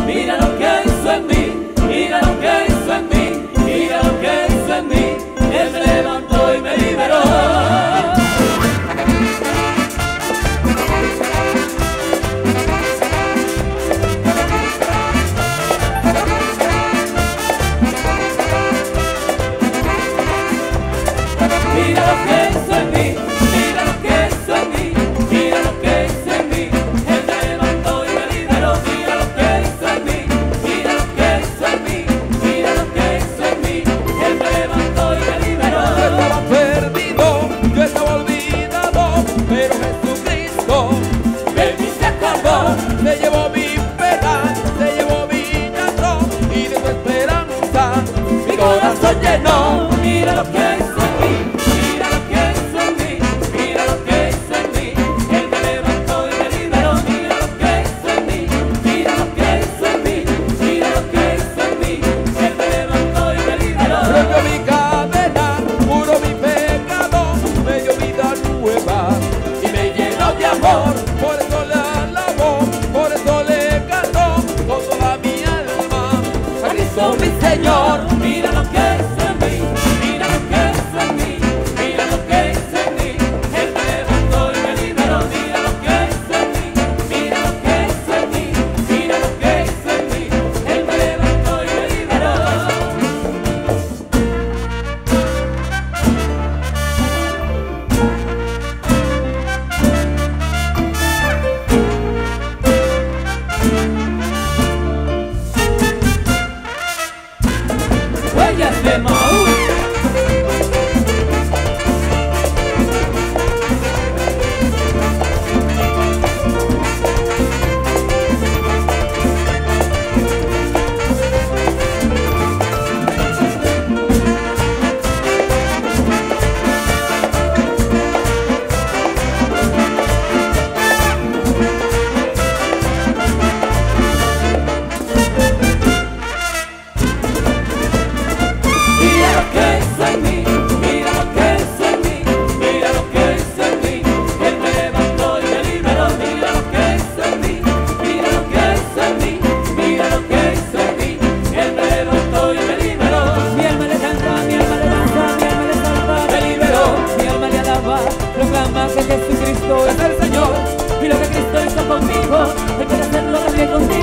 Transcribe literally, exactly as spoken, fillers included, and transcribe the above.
mira lo que hizo en mí, mira lo que hizo en mí, mira lo que hizo en mí. Él me levantó y me liberó. Mira lo que hizo en mí, mira lo que hizo en mí, mira lo que hizo en mí. Él me levantó y me liberó. Mira lo que hizo en mí, mira lo que hizo en mí, mira lo que hizo en mí. Él me levantó y me liberó. Yo estaba perdido, yo estaba olvidado, pero Jesucristo De mí se acordó, se llevó mi pena, se llevó mi llanto y de tu esperanza mi corazón llenó. Mira lo que hizo en mí, mira lo que hizo en mí, mira lo que hizo en mí. Él me levantó y me liberó. Mira lo que hizo en mí, mira lo que hizo en mí, mira lo que hizo en mí. Él me levantó y me liberó. rompió mi cadena, curó mi pecado, me dio vida nueva y me llenó de amor. Por eso le alabo, por eso le canto con toda mi alma a Cristo mi Señor. Mira lo que hizo en mí, mira lo que hizo en mí, mira lo que hizo en mí. Él me levantó y me liberó. Mira lo que hizo en mí, mira lo que hizo en mí, mira lo que hizo en mí. Él me levantó y me liberó. Huellas de Maús. Mira lo que hizo en mí, mira lo que hizo en mí, mira lo que hizo en mí. Él me levantó y me liberó. Mira lo que hizo en mí, mira lo que hizo en mí, mira lo que hizo en mí. Él me levantó y me liberó. Mi alma le canta, mi alma le danza, mi alma le salva, me liberó. Mi alma le alaba, proclama que Jesucristo es el Señor. Y lo que Cristo hizo conmigo, Él puede hacerlo también contigo.